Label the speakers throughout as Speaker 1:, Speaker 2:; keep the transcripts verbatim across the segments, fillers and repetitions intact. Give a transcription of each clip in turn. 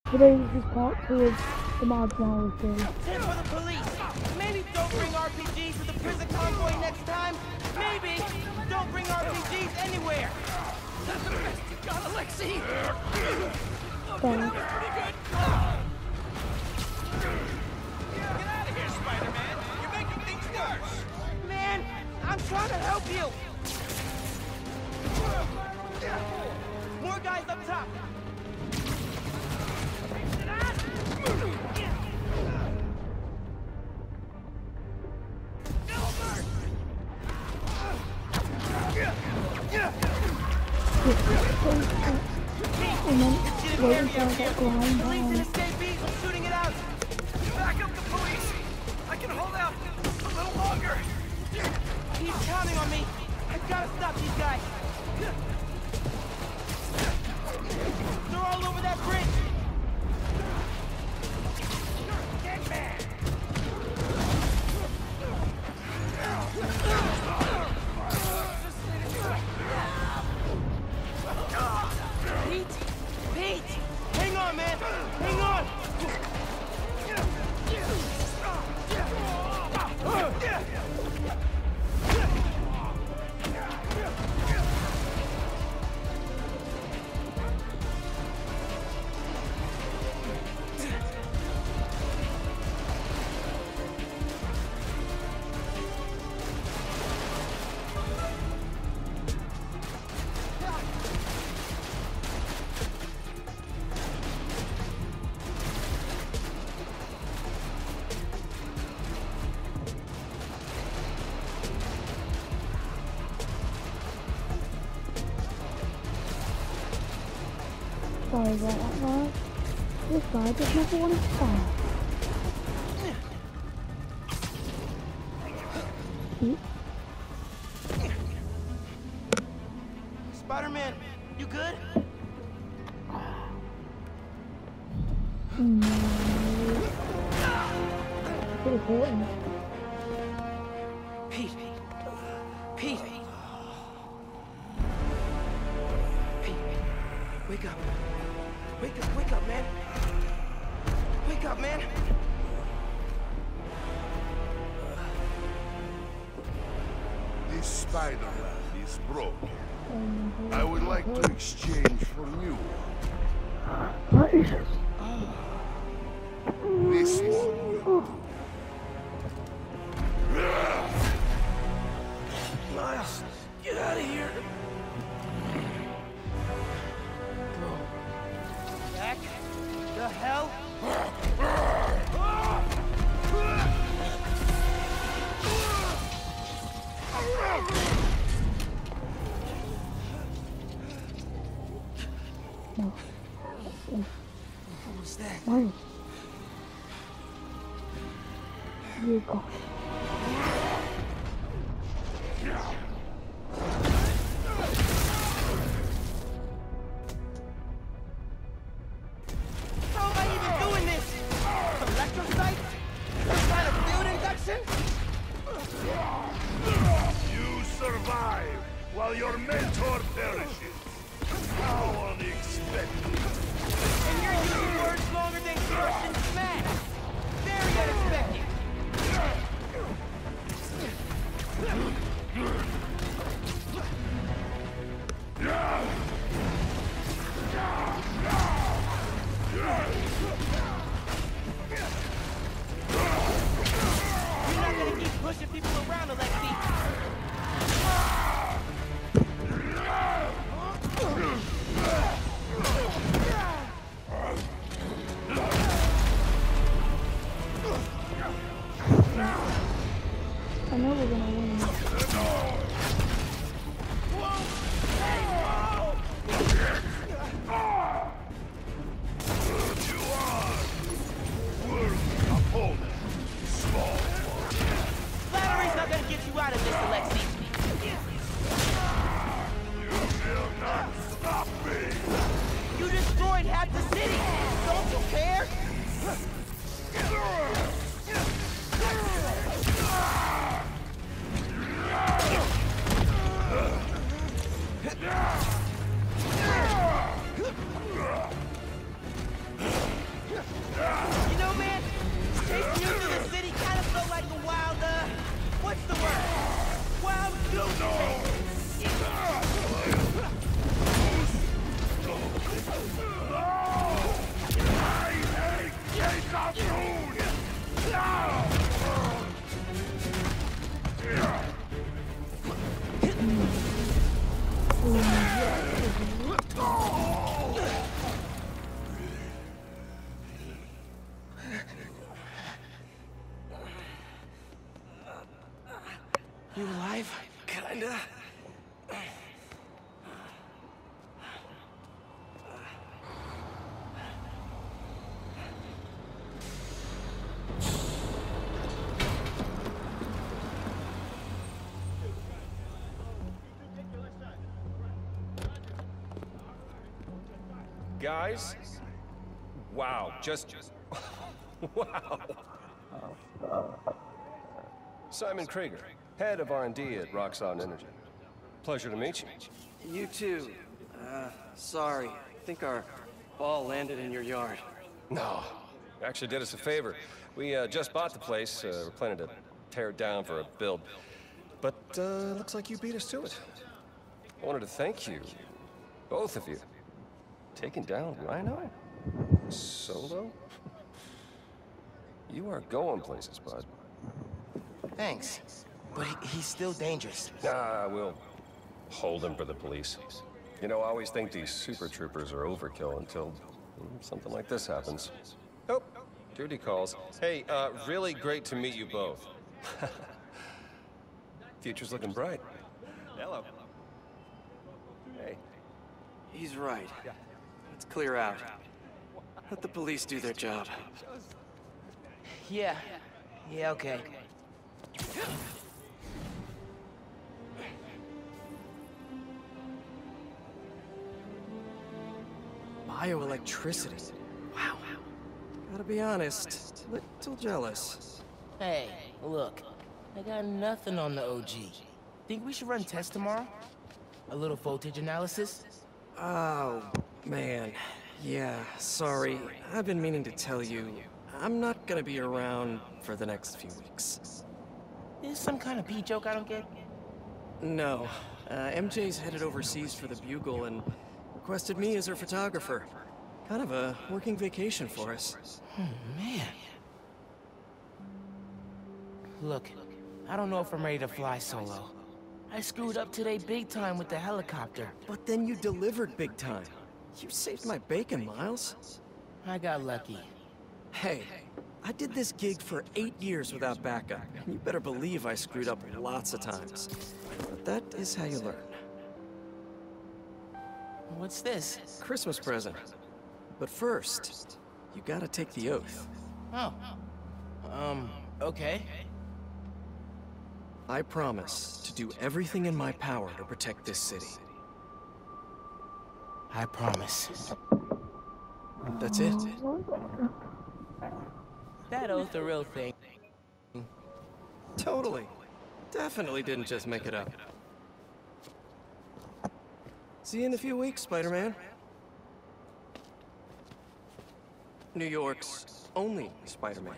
Speaker 1: Today this is part two of the Miles Morales series.
Speaker 2: Tip for the police. Maybe don't bring R P Gs to the prison convoy next time. Maybe don't bring R P Gs anywhere. That's the best you got, Alexei. Okay, that was pretty good. Get out of here, Spider-Man. You're making things worse. Man, I'm trying to help you. More guys up top.
Speaker 1: And then waiting for that ground down.
Speaker 2: Shooting it out. Back up the police. I can hold out a little longer. He's counting on me. I gotta stop these guys. They're all over that bridge. Get back. Pete! Pete! Hang on, man! Hang on!
Speaker 1: Sorry about that, guys. This guy just never want to stop.
Speaker 2: Spider-Man, you good?
Speaker 1: No. Pretty important.
Speaker 2: Pete. Pete. Pete. Wake up. Wake up, wake up, man. Wake up, man.
Speaker 3: This Spider-Man is broken. I would like to exchange for new one.
Speaker 1: What is it?
Speaker 3: This one will do.
Speaker 2: Miles, get out of here. Bro. Back the hell?
Speaker 1: No.
Speaker 2: What was that?
Speaker 1: Miles. You got it.
Speaker 2: How am I even doing this? Electrocyte? Some kind of field induction?
Speaker 3: You survive while your mentor perishes. How unexpected.
Speaker 2: And you're using words longer than crush and smash. Very unexpected. You're not gonna keep pushing people around, Alexei.
Speaker 1: I know we're gonna win.
Speaker 3: You are worthy opponent. Small one.
Speaker 2: Flattery's not gonna get you out of this, You alive? Kinda.
Speaker 4: Guys? Wow, just... wow. Simon Krieger, head of R and D at Roxxon Energy. Pleasure to meet you.
Speaker 5: You too. Uh, sorry. I think our ball landed in your yard.
Speaker 4: No, you actually did us a favor. We uh, just bought the place. Uh, we're planning to tear it down for a build. But uh, looks like you beat us to it. I wanted to thank you, both of you. Taking down Rhino? Solo? You are going places, bud.
Speaker 2: Thanks. But he, he's still dangerous.
Speaker 4: Nah, we'll hold him for the police. You know, I always think these super troopers are overkill until mm, something like this happens. Oh, duty calls. Hey, uh, really great to meet you both. Future's looking bright. Hello. Hey.
Speaker 5: He's right. Let's clear out. Let the police do their job.
Speaker 2: Yeah. Yeah, okay.
Speaker 5: Bioelectricity. Wow. Gotta be honest, little jealous.
Speaker 2: Hey, look. I got nothing on the O G. Think we should run tests tomorrow? A little voltage analysis?
Speaker 5: Oh, man. Yeah, sorry. I've been meaning to tell you. I'm not gonna be around for the next few weeks.
Speaker 2: Is this some kind of pee joke I don't get?
Speaker 5: No. Uh, M J's headed overseas for the Bugle and requested me as her photographer. Kind of a working vacation for us.
Speaker 2: Oh, man. Look, I don't know if I'm ready to fly solo. I screwed up today big time with the helicopter.
Speaker 5: But then you delivered big time. You saved my bacon, Miles.
Speaker 2: I got lucky.
Speaker 5: Hey, I did this gig for eight years without backup. You better believe I screwed up lots of times. But that is how you learn.
Speaker 2: What's this?
Speaker 5: Christmas present. But first, you gotta take the oath.
Speaker 2: Oh. Um, okay.
Speaker 5: I promise to do everything in my power to protect this city.
Speaker 2: I promise.
Speaker 5: That's it.
Speaker 2: That oath a real thing.
Speaker 5: Totally. Definitely didn't just make it up. See you in a few weeks, Spider-Man. New York's only Spider-Man.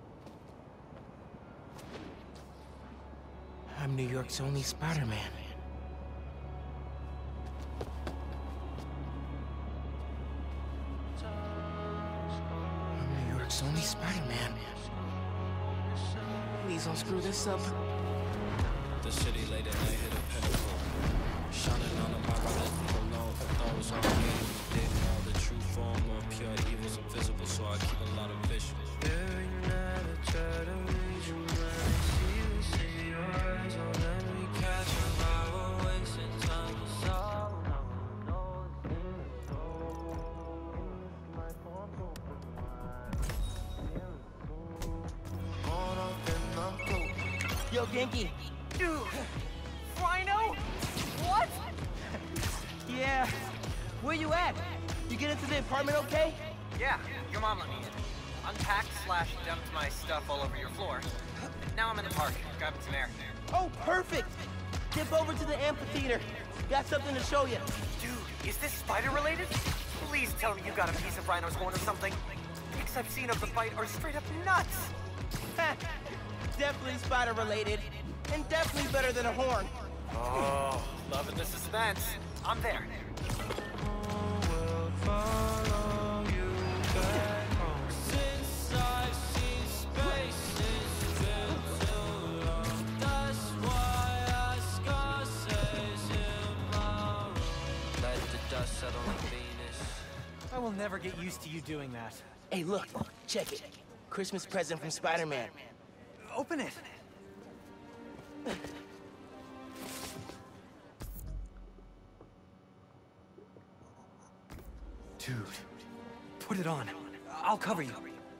Speaker 2: I'm New York's only Spider-Man. I'm New York's only Spider-Man. Please don't screw this up.
Speaker 6: The city late at night hit a pinnacle. Shining on a marble that alone thought was on me. Didn't know the true form of pure evil's invisible, so I keep a lot of vision. Every night I try to read your mind. See the city eyes on let me catch a vibe. Wasting time to solve. Now I know it's in the door. My phone's open wide. On up and I'm through.
Speaker 2: Yo, Genki.
Speaker 7: Dude! Rhino? What?
Speaker 2: Yeah. Where you at? You get into the apartment okay?
Speaker 7: Yeah, your mom let me in. Unpacked slash dumped my stuff all over your floor. Now I'm in the park, grabbing some air.
Speaker 2: Oh, perfect! Dip over to the amphitheater. Got something to show you.
Speaker 7: Dude, is this spider related? Please tell me you got a piece of Rhino's horn or something. Pics I've seen of the fight are straight up nuts.
Speaker 2: Definitely spider related. And definitely better than a horn.
Speaker 7: Oh, loving the suspense. I'm there.
Speaker 8: I will never get used to you doing that.
Speaker 2: Hey, look. Check it. Christmas present from Spider-Man.
Speaker 8: Open it. Dude, put it on. I'll cover you.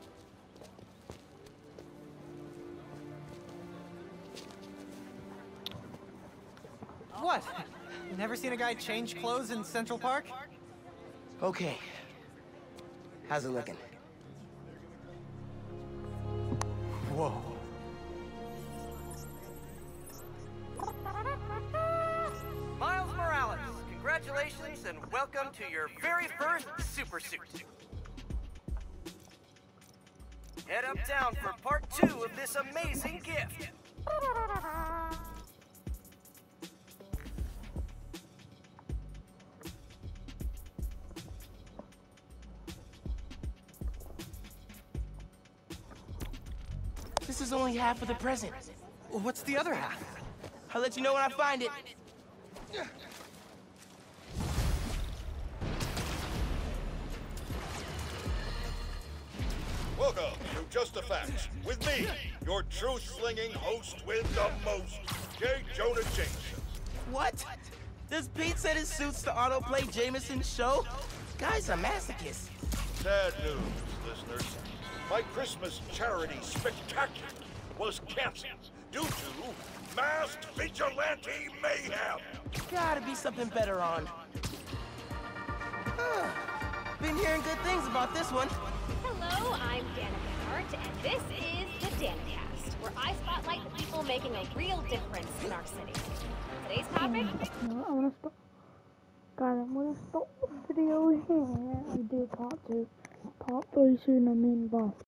Speaker 8: What? Never seen a guy change clothes in Central Park?
Speaker 9: Okay. How's it looking?
Speaker 8: Whoa.
Speaker 7: Miles Morales, congratulations and welcome to your very first super suit. Head uptown for part two of this amazing gift.
Speaker 9: This is only half of the present.
Speaker 8: What's the other half?
Speaker 9: I'll let you know when I find it.
Speaker 3: Welcome to Just the Facts with me, your truth-slinging host with the most, J. Jonah Jameson.
Speaker 9: What? Does Pete set his suits to autoplay Jameson's show? Guy's a masochist.
Speaker 3: Sad news, listeners. My Christmas charity spectacular was canceled due to masked vigilante mayhem.
Speaker 9: Gotta be something better on. Huh. Been hearing good things about this one.
Speaker 10: Hello, I'm Danica Hart, and this is the Danicast, where I spotlight the people making a real difference in our city. Today's topic?
Speaker 1: No, I'm gonna stop. Guys, I'm gonna stop the video here and do part two. Part three soon, I mean, bye.